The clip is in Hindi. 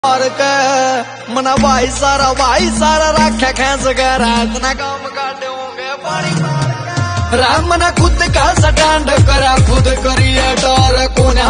और के मना भाई सारा राख्या खेस गया रात ना काम काटे होंगे पानी राम मना खुद का स्टैंड करा खुद करिए डर कोने